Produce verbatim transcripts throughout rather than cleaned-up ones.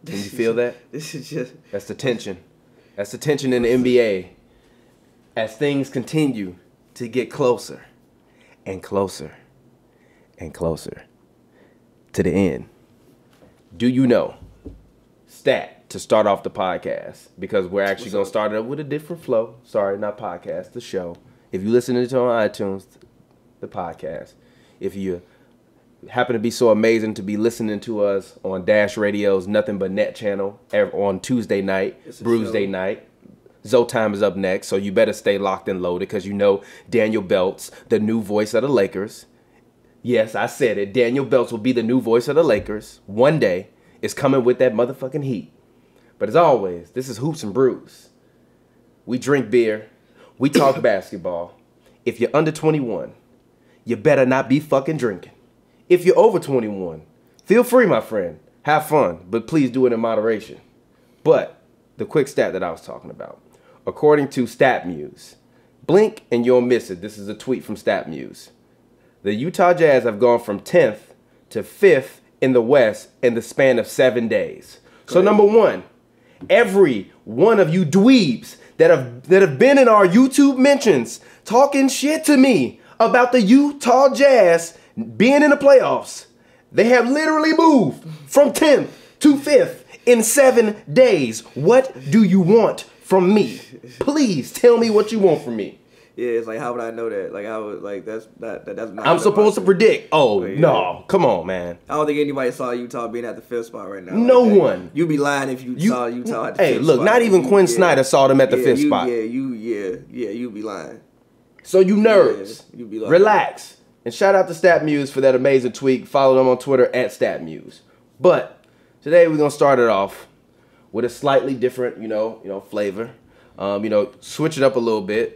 Can you feel that? This is just... That's the tension. That's the tension in the N B A. As things continue to get closer and closer and closer to the end. Do you know, stat, to start off the podcast, because we're actually going to start it up with a different flow. Sorry, not podcast, the show. If you listen to it on iTunes, the podcast. If you happen to be so amazing to be listening to us on Dash Radio's Nothing But Net channel on Tuesday night, Bruise Day night. Zoe Time is up next, so you better stay locked and loaded because you know Daniel Belts, the new voice of the Lakers. Yes, I said it. Daniel Belts will be the new voice of the Lakers. One day is coming with that motherfucking heat. But as always, this is Hoops and Brews. We drink beer. We talk basketball. If you're under twenty-one, you better not be fucking drinking. If you're over twenty-one, feel free, my friend. Have fun, but please do it in moderation. But the quick stat that I was talking about. According to StatMuse, blink and you'll miss it. This is a tweet from StatMuse. The Utah Jazz have gone from tenth to fifth in the West in the span of seven days. So number one, every one of you dweebs that have that have been in our YouTube mentions talking shit to me about the Utah Jazz being in the playoffs, they have literally moved from tenth to fifth in seven days. What do you want from me? Please tell me what you want from me. Yeah, it's like, how would I know that? Like, how would, like, that's not, that, that's not. I'm supposed to predict. Oh, yeah. No. Come on, man. I don't think anybody saw Utah being at the fifth spot right now. No like one. You'd be lying if you, you saw Utah at the hey, fifth look, spot. not even you, Quinn yeah. Snyder saw them at the yeah, fifth you, spot. Yeah, you, yeah, yeah, you'd be lying. So you nerds, yeah, you be lying. Relax. And shout out to StatMuse for that amazing tweet. Follow them on Twitter at StatMuse. But today we're going to start it off with a slightly different, you know, you know, flavor. Um, you know, switch it up a little bit.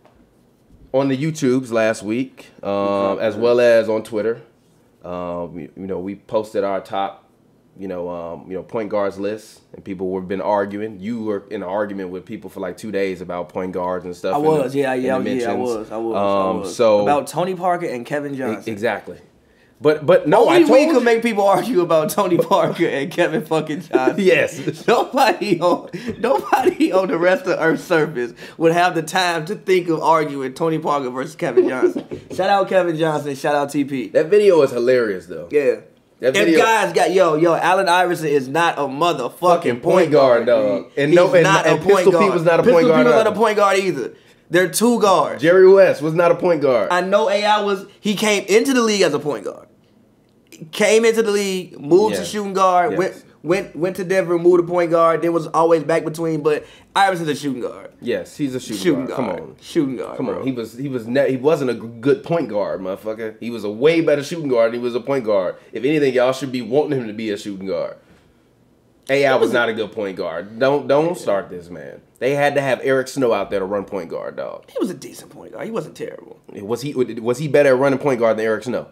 On the YouTubes last week, um, as well as on Twitter, um, you, you know, we posted our top, you know, um, you know, point guards list, and people have been arguing. You were in an argument with people for like two days about point guards and stuff. I was, the, yeah, yeah, yeah, I was, I was, um, I was. So about Tony Parker and Kevin Johnson. Exactly. But but no, Only I told we could you. make people argue about Tony Parker and Kevin fucking Johnson. Yes. Nobody on nobody on the rest of Earth's surface would have the time to think of arguing Tony Parker versus Kevin Johnson. Shout out Kevin Johnson. Shout out T P. That video is hilarious though. Yeah. That and video, guys got yo yo. Allen Iverson is not a motherfucking fucking point guard, dog. And He's no, and, not and a point Pistol guard. Pete was not a Pistol point guard. Pete was either. not a point guard either. They're two guards. Jerry West was not a point guard. I know A I was. He came into the league as a point guard. Came into the league, moved Yes. to shooting guard, Yes. went went went to Denver, moved to point guard, then was always back between. But Iverson's a shooting guard. Yes, he's a shooting, Shooting guard. guard. Come on, Shooting guard. come bro. on. He was he was ne- he wasn't a g- good point guard, motherfucker. He was a way better shooting guard than he was a point guard. If anything, y'all should be wanting him to be a shooting guard. A I was not a good point guard. Don't don't start this, man. They had to have Eric Snow out there to run point guard, dog. He was a decent point guard. He wasn't terrible. Was he was he better at running point guard than Eric Snow?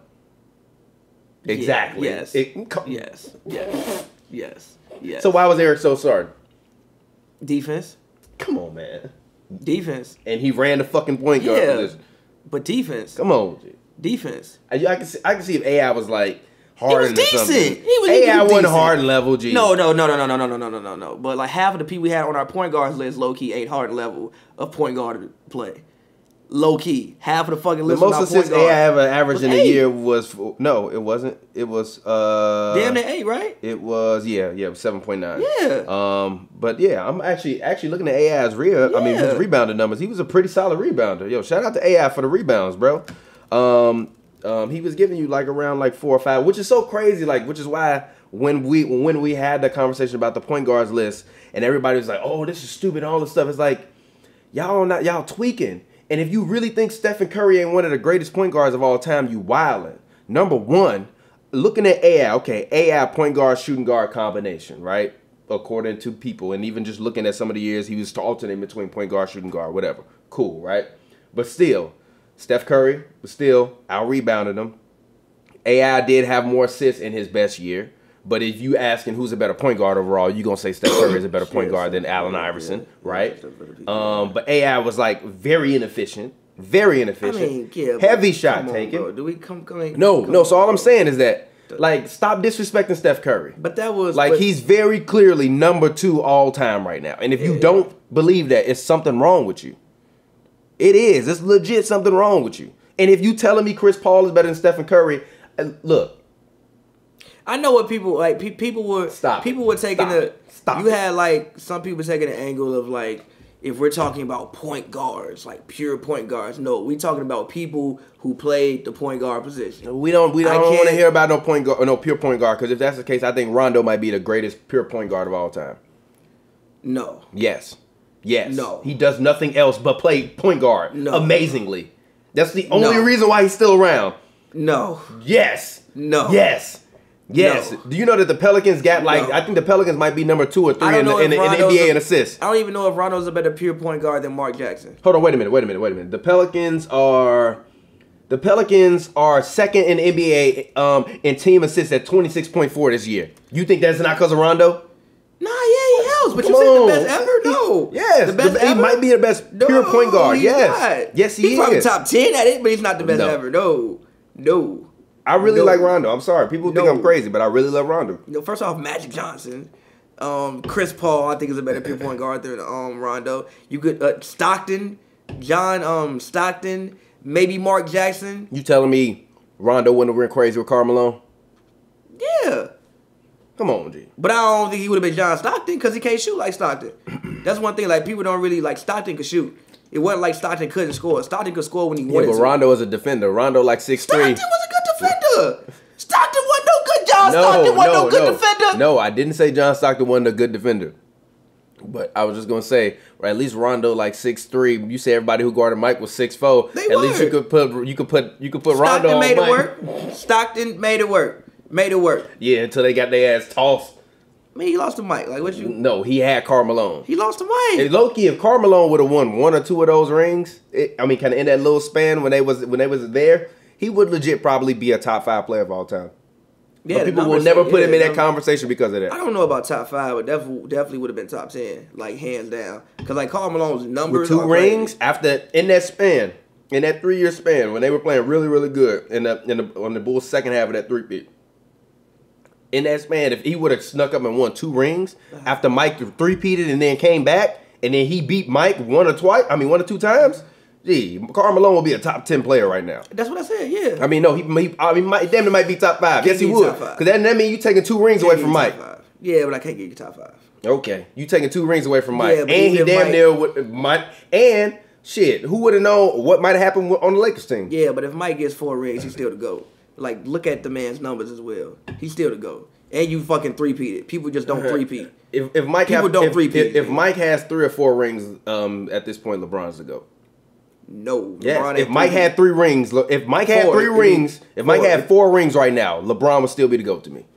Exactly. Yeah, yes. It, come, Yes. Yes. Yes. Yes. So why was Eric so starting? defense? Come on, man. Defense. And he ran the fucking point guard Yeah. position. But defense. Come on, G. Defense. I, I can see I can see if A I was like hard was decent. something. He was- he A I was wasn't decent. hard level, G. No, no, no, no, no, no, no, no, no, no, no, no. But like half of the people we had on our point guards list, low key, ain't hard level of point guard play. Low key, half of the fucking The list. on most our assists point A I guard ever averaged was in a eight. year was for, no, it wasn't. It was uh Damn near eight, right? It was yeah, yeah, seven point nine. Yeah. Um, but yeah, I'm actually actually looking at A I's real. I mean, his Yeah. rebounding numbers. He was a pretty solid rebounder. Yo, shout out to A I for the rebounds, bro. Um, um, he was giving you like around like four or five, which is so crazy. Like, which is why when we when we had the conversation about the point guards list, and everybody was like, "Oh, this is stupid," all this stuff. It's like y'all not y'all tweaking. And if you really think Stephen Curry ain't one of the greatest point guards of all time, you wildin'. Number one, looking at A I, okay, A I point guard, shooting guard combination, right? According to people, and even just looking at some of the years, he was alternating between point guard, shooting guard, whatever. Cool, right? But still, Steph Curry was still out-rebounding him. A I did have more assists in his best year. But if you asking who's a better point guard overall, you're going to say Steph Curry is a better point guard than Allen Iverson, right? Um, but A I was like very inefficient, very inefficient, I mean, yeah, heavy but shot come on, taking. bro. Do we come? come No, come no. on, So all I'm bro. saying is that Like, stop disrespecting Steph Curry. But that was like but, he's very clearly number two all time right now. And if you yeah. don't believe that, it's something wrong with you. It is. It's legit something wrong with you. And if you telling me Chris Paul is better than Stephen Curry, look. I know what people like. Pe- people were Stop. People were taking Stop. a. Stop. You had like some people taking an angle of like, if we're talking about point guards, like pure point guards. No, we talking about people who played the point guard position. We don't. We I don't want to can't- hear about no point guard, no pure point guard. Because if that's the case, I think Rondo might be the greatest pure point guard of all time. No. Yes. Yes. No. He does nothing else but play point guard. No. Amazingly. That's the only No. reason why he's still around. No. Yes. No. Yes. Yes. No. Do you know that the Pelicans got like No. I think the Pelicans might be number two or I three don't in the, know in, if the, in the Rondo's N B A a- in assists? I don't even know if Rondo's a better pure point guard than Mark Jackson. Hold on, wait a minute, wait a minute, wait a minute. The Pelicans are the Pelicans are second in the N B A um, in team assists at twenty-six point four this year. You think that's not because of Rondo? Nah, yeah, he helps. But Come you said the on. best ever? No. Yes, The best the- he ever? might be the best No, pure point guard. he's Yes, not. yes, he he's probably is. top ten at it, but he's not the best No. ever. No. No. I really No. like Rondo. I'm sorry, people think No. I'm crazy, but I really love Rondo. You know, first off, Magic Johnson. Um, Chris Paul, I think, is a better pure point guard than um, Rondo. You could uh, Stockton, John um, Stockton, maybe Mark Jackson. You telling me Rondo wouldn't have went crazy with Karl Malone? Yeah. Come on, G. But I don't think he would have been John Stockton because he can't shoot like Stockton. That's one thing. Like, people don't really like Stockton could shoot. It wasn't like Stockton couldn't score. Stockton could score when he Yeah, wanted but to. Rondo is a defender. Rondo like six three. Stockton was a good defender. Stockton wasn't no good. John Stockton wasn't no, good defender. No, I didn't say John Stockton wasn't a good defender. But I was just gonna say, or at least Rondo like six three. You say everybody who guarded Mike was six four. They At least were. you could put you could put you could put Stockton Rondo on made Mike. it work. Stockton made it work. Made it work. Yeah, until they got their ass tossed. I mean, he lost to Mike. Like, what you? No, he had Karl Malone. He lost to Mike. Hey, Loki, if Karl Malone would have won one or two of those rings, it, I mean, kind of in that little span when they was when they was there, he would legit probably be a top five player of all time. Yeah, But the people will numbers never say- put yeah, him in that numbers- conversation because of I that. don't know about top five, but definitely definitely would have been top ten, like hands down. Because like Karl Malone's numbers With two are crazy. rings after in that span, in that three year span when they were playing really really good in the in the on the Bulls' second half of that three peat. In that span, if he would have snuck up and won two rings after Mike three-peated and then came back, and then he beat Mike one or twice, I mean one or two times, gee, Karl Malone will be a top ten player right now. That's what I said. Yeah. I mean, no, he, he I mean, Mike, damn, it might be top five. Yes, he Can't be would, top five. because that, that means you taking two rings Can't away get from you Mike. top five. Yeah, but I can't get you top five. Okay, you taking two rings away from Mike, Yeah, but and he even damn Mike- near would Mike. And shit, who would have known what might have happened on the Lakers team? Yeah, but if Mike gets four rings, he's still the GOAT. Like, look at the man's numbers as well. He's still the GOAT. And you fucking three-peated. People just don't three-peat. If if Mike People have, don't if, three-peat. if, if Mike has three or four rings, um, at this point, LeBron's the GOAT. No. Yes. LeBron If ain't Mike three-peat. had three rings, look, if Mike had Four, three it'd be rings, if Mike four. had four rings right now, LeBron would still be the GOAT to me.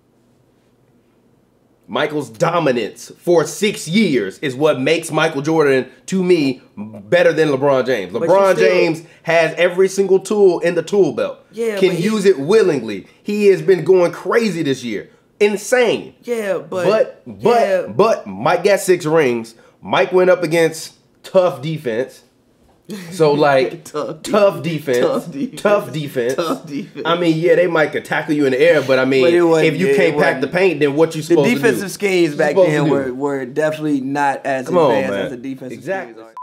Michael's dominance for six years is what makes Michael Jordan, to me, better than LeBron James. you LeBron still- James has every single tool in the tool belt. Yeah, Can but he- use it willingly. He has been going crazy this year. Insane. Yeah, but... But but yeah, but Mike got six rings. Mike went up against tough defense. So like Tough tough, defense, Tough defense. tough defense, Tough defense. I mean, yeah, they might could tackle you in the air, but I mean, But it wasn't- if you yeah, can't it pack the wasn't. paint, then what you the supposed to do? defensive schemes You back supposed to then do? were, were definitely not as Come on, advanced man. as the defensive Exactly. schemes are.